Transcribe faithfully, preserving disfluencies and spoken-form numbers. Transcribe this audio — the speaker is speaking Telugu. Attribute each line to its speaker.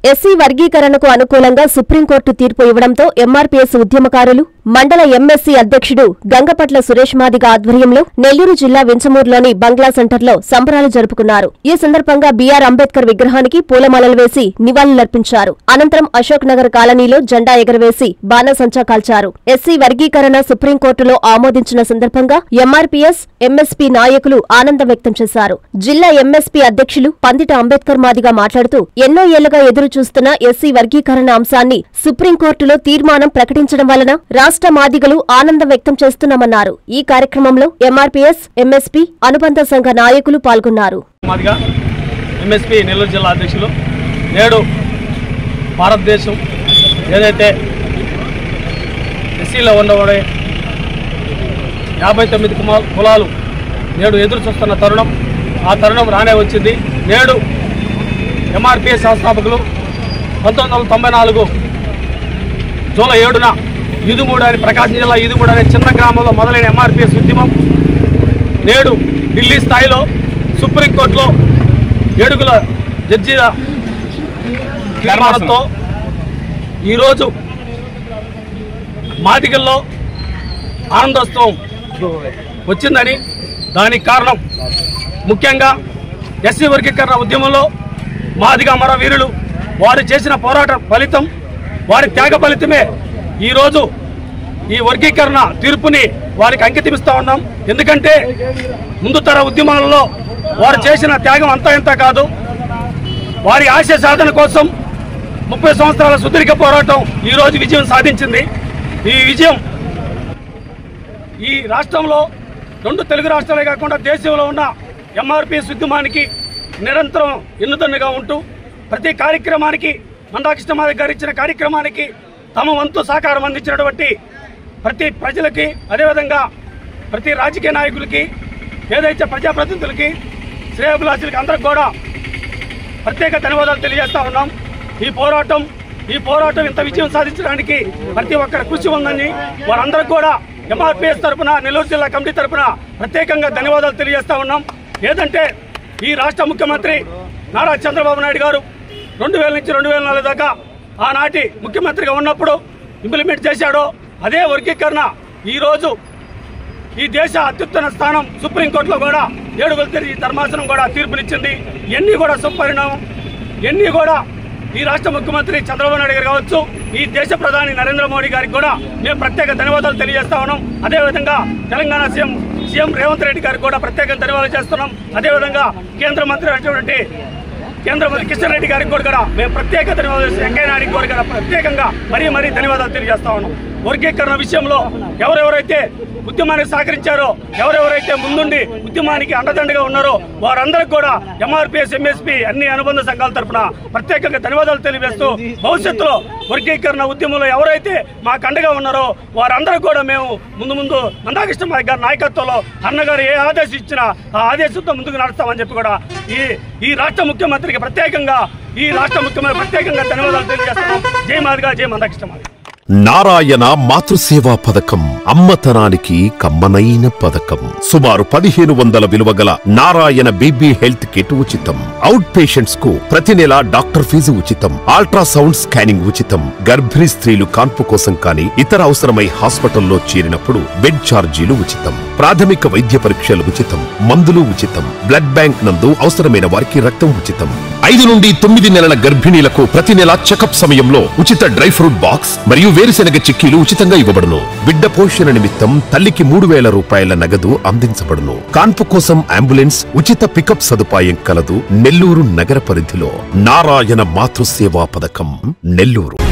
Speaker 1: ఎస్సీ వర్గీకరణకు అనుకూలంగా సుప్రీంకోర్టు తీర్పు ఇవ్వడంతో ఎంఆర్పీఎస్ ఉద్యమకారులు మండల ఎంఎస్సీ అధ్యక్షుడు గంగపట్ల సురేష్ మాదిగ ఆధ్వర్యంలో నెల్లూరు జిల్లా వించమూరులోని బంగ్లా సెంటర్లో సంబరాలు జరుపుకున్నారు. ఈ సందర్భంగా బీఆర్ అంబేద్కర్ విగ్రహానికి పూలమాలలు వేసి నివాళులర్పించారు. అనంతరం అశోక్ నగర్ కాలనీలో జెండా ఎగరవేసి బాణసంచా కాల్చారు. ఎస్సీ వర్గీకరణ సుప్రీంకోర్టులో ఆమోదించిన సందర్భంగా ఎంఆర్పీఎస్, ఎంఎస్పీ నాయకులు ఆనందం వ్యక్తం చేశారు. జిల్లా ఎంఎస్పీ అధ్యక్షులు పందిట అంబేద్కర్ మాదిగ మాట్లాడుతూ ఎన్నో ఏళ్లుగా ఎదురు చూస్తున్న ఎస్సీ వర్గీకరణ అంశాన్ని సుప్రీంకోర్టులో తీర్మానం ప్రకటించడం వలన రాష్ట్ర మాదిగలు ఆనందం వ్యక్తం చేస్తున్నామన్నారు. ఈ కార్యక్రమంలో ఎంఆర్పీఎస్, ఎంఎస్పీ అనుబంధ సంఘ నాయకులు పాల్గొన్నారు.
Speaker 2: ఎంఎస్పీ నెల్లూరు జిల్లా అధ్యక్షులు నేడు భారతదేశం ఏదైతే ఎస్సీలో ఉండబడే యాభై తొమ్మిది కులాలు నేడు ఎదురు చూస్తున్న తరుణం, ఆ తరుణం రానే వచ్చింది. నేడు ఎంఆర్పీఎస్ సంస్థాపకులు పంతొమ్మిది వందల తొంభై నాలుగు జూలై ఏడున ఈదుమూడు అని ప్రకాశం జిల్లా ఈదుమూడు అనే చిన్న గ్రామంలో మొదలైన ఎంఆర్పీఎస్ ఉద్యమం నేడు ఢిల్లీ స్థాయిలో సుప్రీంకోర్టులో ఏడుగుల జడ్జీల తీర్మానంతో ఈరోజు మాదిగల్లో ఆనందోత్సవం వచ్చిందని, దానికి కారణం ముఖ్యంగా ఎస్సీ వర్గీకరణ ఉద్యమంలో మాదిగ అమర వీరులు వారు చేసిన పోరాట ఫలితం, వారి త్యాగ ఫలితమే ఈరోజు ఈ వర్గీకరణ తీర్పుని వారికి అంకితమిస్తూ ఉన్నాం. ఎందుకంటే ముందు తర ఉద్యమాలలో వారు చేసిన త్యాగం అంతా ఇంత కాదు. వారి ఆశయ సాధన కోసం ముప్పై సంవత్సరాల సుదీర్ఘ పోరాటం ఈరోజు విజయం సాధించింది. ఈ విజయం ఈ రాష్ట్రంలో రెండు తెలుగు రాష్ట్రాలే కాకుండా దేశంలో ఉన్న ఎంఆర్పీఎస్ ఉద్యమానికి నిరంతరం ఎన్నుదన్నుగా ఉంటూ ప్రతి కార్యక్రమానికి మందాకృష్ణ మాదిగ గారు ఇచ్చిన కార్యక్రమానికి తమ వంతు సహకారం అందించినటువంటి ప్రతి ప్రజలకి, అదేవిధంగా ప్రతి రాజకీయ నాయకులకి, ఏదైతే ప్రజాప్రతినిధులకి, శ్రేయోభిలాషులకి అందరికి కూడా ప్రత్యేక ధన్యవాదాలు తెలియజేస్తా ఉన్నాం. ఈ పోరాటం ఈ పోరాటం ఇంత విజయం సాధించడానికి ప్రతి ఒక్కరి కృషి ఉందని వారందరికి కూడా ఎంఆర్పీఎస్ తరఫున, నెల్లూరు జిల్లా కమిటీ తరఫున ప్రత్యేకంగా ధన్యవాదాలు తెలియజేస్తా ఉన్నాం. ఏదంటే ఈ రాష్ట్ర ముఖ్యమంత్రి నారా చంద్రబాబు నాయుడు గారు రెండు వేల నుంచి రెండు వేల నాలుగు దాకా ఆనాటి ముఖ్యమంత్రిగా ఉన్నప్పుడు ఇంప్లిమెంట్ చేశాడో అదే వర్గీకరణ ఈరోజు ఈ దేశ అత్యుత్తమ స్థానం సుప్రీంకోర్టులో కూడా ఏడుగుల తిరిగి ధర్మాసనం కూడా తీర్పునిచ్చింది. ఇవన్నీ కూడా సుపరిణామం. ఇవన్నీ కూడా ఈ రాష్ట్ర ముఖ్యమంత్రి చంద్రబాబు నాయుడు గారు కావచ్చు, ఈ దేశ ప్రధాని నరేంద్ర మోడీ గారికి కూడా మేము ప్రత్యేక ధన్యవాదాలు తెలియజేస్తా ఉన్నాం. అదేవిధంగా తెలంగాణ సీఎం సీఎం రేవంత్ రెడ్డి గారికి కూడా ప్రత్యేక ధన్యవాదాలు చేస్తున్నాం. అదేవిధంగా కేంద్ర మంత్రి అయినటువంటి కేంద్ర మంత్రి కిషన్ రెడ్డి గారికి కూడా మేము ప్రత్యేక ధన్యవాదాలు, వెంకయ్య నాయుడు గారికి కూడా ప్రత్యేకంగా మరీ మరీ ధన్యవాదాలు తెలియజేస్తా ఉన్నాం. వర్గీకరణ విషయంలో ఎవరెవరైతే ఉద్యమానికి సహకరించారో, ఎవరెవరైతే ముందుండి ఉద్యమానికి అండదండగా ఉన్నారో వారందరికీ కూడా ఎంఆర్పీఎస్, ఎంఎస్పీ అన్ని అనుబంధ సంఘాల తరఫున ప్రత్యేకంగా ధన్యవాదాలు తెలియజేస్తూ భవిష్యత్తులో వర్గీకరణ ఉద్యమంలో ఎవరైతే మాకు అండగా ఉన్నారో వారందరూ కూడా మేము ముందు ముందు మందాకృష్ణ మాదిగ గారి నాయకత్వంలో అన్నగారు ఏ ఆదేశం ఇచ్చినా ఆ ఆదేశంతో ముందుకు నడుస్తామని చెప్పి కూడా ఈ ఈ రాష్ట్ర ముఖ్యమంత్రికి ప్రత్యేకంగా ఈ రాష్ట్ర ముఖ్యమంత్రి ప్రత్యేకంగా ధన్యవాదాలు తెలియజేస్తున్నాం. జై మాదిగ, జై మందాకృష్ణ మాదిగ.
Speaker 3: నారాయణ మాతృసేవా పథకం అమ్మతనానికి కమ్మనైన పథకం. సుమారు పదిహేను వందల విలువ గల నారాయణ బీబీ హెల్త్ కిట్ ఉచితం. అవుట్ పేషెంట్స్ కు ప్రతి నెల డాక్టర్ ఫీజు ఉచితం. అల్ట్రాసౌండ్ స్కానింగ్ ఉచితం. గర్భిణీ స్త్రీలు కాన్పు కోసం కానీ ఇతర అవసరమై హాస్పిటల్లో చేరినప్పుడు బెడ్ ఛార్జీలు ఉచితం. ప్రాథమిక వైద్య పరీక్షలు ఉచితం. మందులు ఉచితం. బ్లడ్ బ్యాంక్ నందు అవసరమైన వారికి రక్తం ఉచితం. ఐదు నుండి తొమ్మిది నెలల గర్భిణీలకు ప్రతి నెల చెకప్ సమయంలో ఉచిత డ్రై ఫ్రూట్ బాక్స్ మరియు వేరుశెనగ చిక్కీలు ఉచితంగా ఇవ్వబడును. బిడ్డ పోషణ నిమిత్తం తల్లికి మూడు వేల రూపాయల నగదు అందించబడును. కాన్పు కోసం అంబులెన్స్ ఉచిత పికప్ సదుపాయం కలదు. నెల్లూరు నగర పరిధిలో నారాయణ మాతృసేవా పథకం, నెల్లూరు.